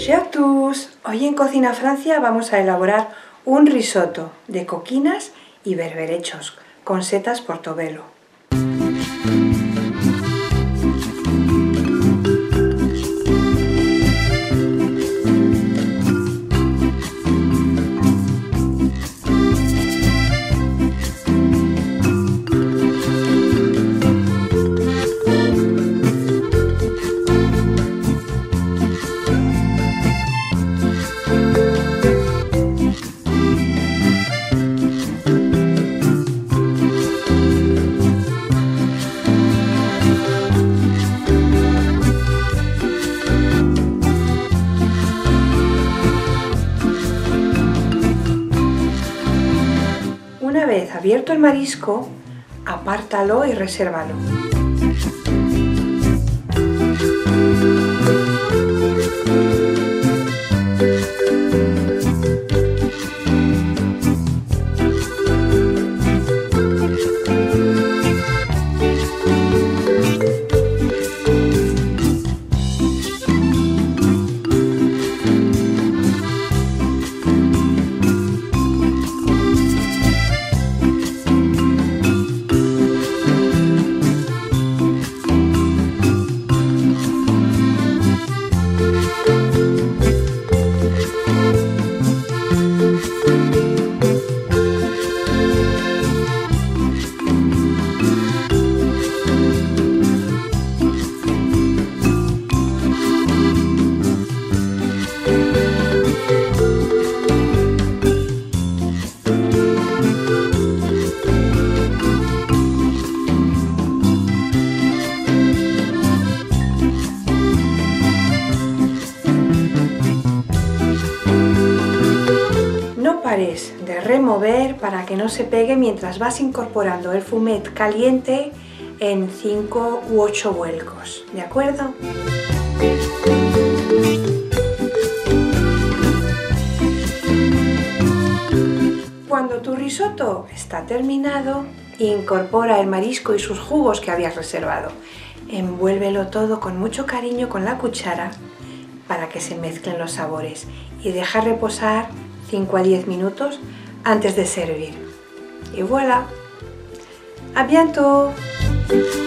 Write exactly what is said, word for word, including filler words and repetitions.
Bonjour à tous. Hoy en Cocina Francia vamos a elaborar un risotto de coquinas y berberechos con setas portobello. Una vez abierto el marisco, apártalo y resérvalo. No pares de remover para que no se pegue mientras vas incorporando el fumet caliente en cinco u ocho vuelcos, ¿de acuerdo? Cuando tu risotto está terminado, incorpora el marisco y sus jugos que habías reservado. Envuélvelo todo con mucho cariño con la cuchara para que se mezclen los sabores y deja reposar cinco a diez minutos antes de servir. Y voilà! ¡A bientôt!